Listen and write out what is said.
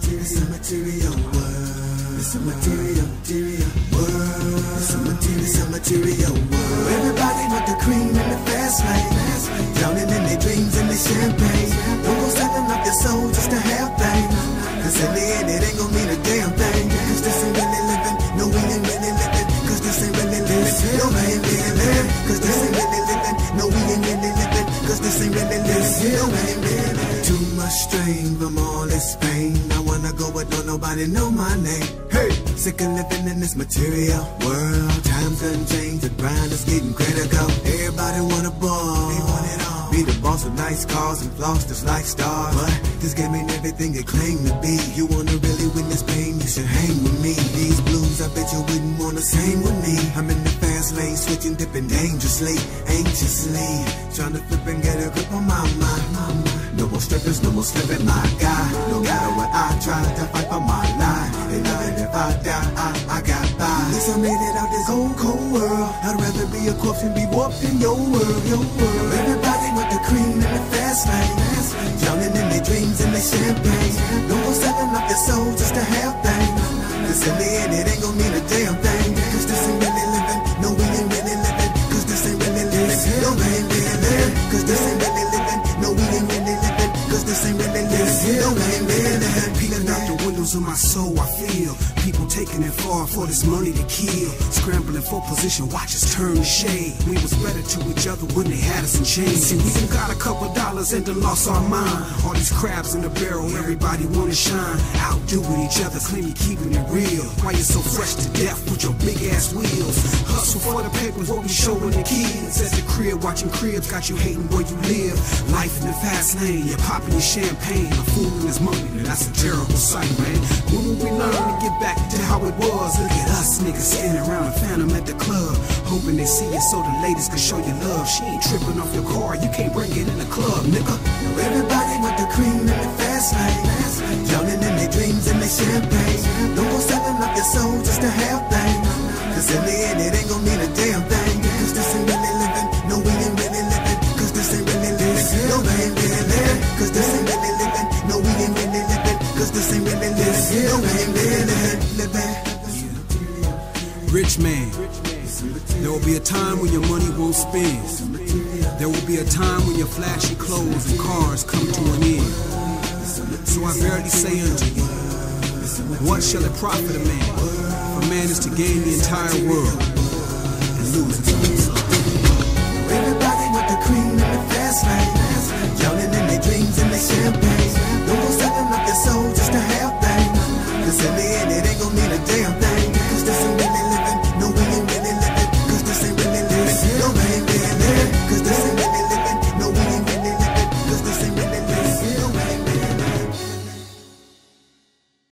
It's a material world. It's a material world. It's a material world. Everybody want the cream in the fast lane, drowning in their dreams and their champagne. Don't go selling up your soul just to have things, cause in the end it ain't gon' mean a damn thing. Cause this ain't really living, no we ain't really living. Cause this ain't really living, no we ain't really living. Cause this ain't really living, no we ain't really living. Cause this ain't really living, no we ain't really living. Too much strain from all this pain. I wanna go but don't nobody know my name. Hey, sick of living in this material world. Times done changed, the grind is getting critical. Everybody want a ball, they want it all. Be the boss of nice cars and floss just like stars. But this game ain't everything it claimed to be. You wanna really win this pain, you should hang with me. These blues, I bet you wouldn't wanna sing with me. I'm in the fast lane, switching, dipping dangerously, anxiously, trying to flip and get a grip on my mind. No more strippers, no more slipping, my guy. No matter what I try to fight for my life, and even if I die, I got by. At least I made it out this cold world. I'd rather be a corpse and be warped in your world, Everybody want the cream in the fast lane, drowning in their dreams and their champagne. Don't go selling up your soul just to have things, cause in the end it ain't gon' mean a damn thing. Cause this ain't really living, no we ain't really living. Cause this ain't really living, no we ain't really living. Cause this ain't really living, no we ain't really living. Cause this ain't really living, no we ain't really living. Peeling out the windows of my soul, I feel people taking it far for this money to kill. Scrambling for position, watch us turn to shade. We was better to each other when they had us in chains. See, we done got a couple dollars and done lost our mind. All these crabs in the barrel, everybody wanna shine. Outdoing each other, claiming keeping it real. Why you so fresh to death with your big ass wheels? Hustle for the papers, what we showing the kids. At the crib, watching cribs, got you hating where you live. Life in the fast lane, you're popping your champagne. A fool in his money, that's a terrible sight, man. When will we learn to get back to how it was? Look at us niggas sitting around a phantom at the club, hoping they see you so the ladies can show you love. She ain't tripping off your car, you can't bring it in the club, nigga. Everybody want the cream in the fast lane, drowning in their dreams and their champagne. Don't go selling up your soul just to have things, cause in the end it ain't gon' mean a damn thing. Cause this ain't really living, no we ain't really living. Cause this ain't really living, no we ain't really living. Cause this ain't really living, no we ain't really living. Cause this ain't really living, no we ain't really living. Rich man, there will be a time when your money won't spend. There will be a time when your flashy clothes and cars come to an end. So I verily say unto you, what shall it profit a man? If a man is to gain the entire world and lose himself?